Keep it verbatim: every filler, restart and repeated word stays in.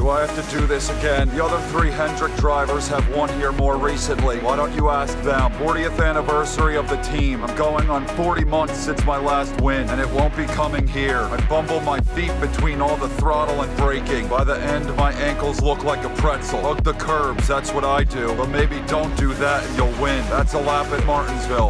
Do I have to do this again? The other three Hendrick drivers have won here more recently. Why don't you ask them? fortieth anniversary of the team. I'm going on forty months since my last win, and it won't be coming here. I bumble my feet between all the throttle and braking. By the end, my ankles look like a pretzel. Hug the curbs, that's what I do. But maybe don't do that and you'll win. That's a lap at Martinsville.